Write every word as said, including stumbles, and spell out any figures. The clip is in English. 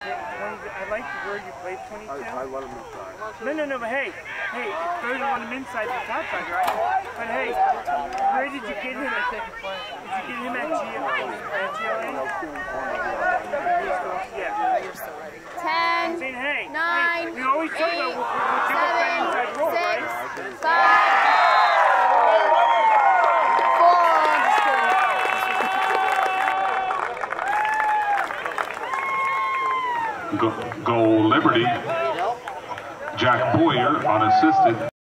I like the word you played twenty-two. I, I let him inside. No, no, no, but hey, hey, it's better to want him inside than outside, right? But hey, where did you get him at? Did you get him at G L A? Yeah. Ten, I'm saying, hey, nine, hey, we always talk eight, about what people play inside role, six, right? five, Goal Liberty, Jack Boyer unassisted.